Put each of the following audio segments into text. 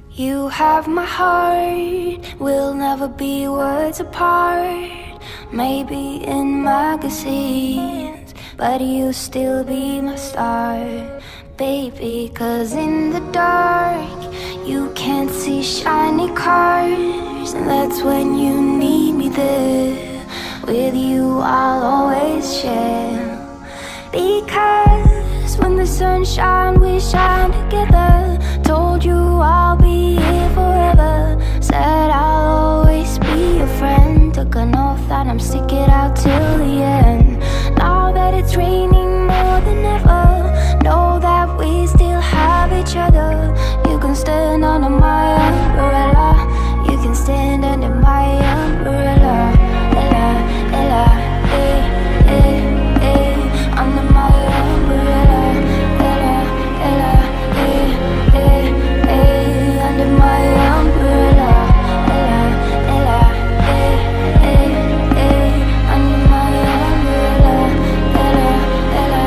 You have my heart, we'll never be worlds apart. Maybe in magazines, but you'll still be my star, baby. Cause in the dark, you can't see shiny cars, and that's when you need me there. With you I'll always share. Because when the sun shines, we shine together. Told you I'll be here forever. Said I'll always be your friend. Took an oath that I'm stick it out till the end. Now that it's raining more than ever, know that we still have each other. You can stand under my umbrella. You can stand under my umbrella. Ella, Ella, eh, eh, eh. Under my umbrella. Ella, Ella, eh, eh, eh. Under my umbrella. Ella, Ella, eh, eh, eh. Under my umbrella. Ella, Ella,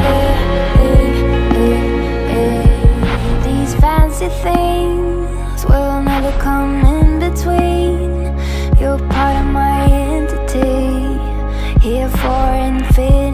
eh, eh, eh. These fancy things will never come in between. You're part of my entity, here for infinity.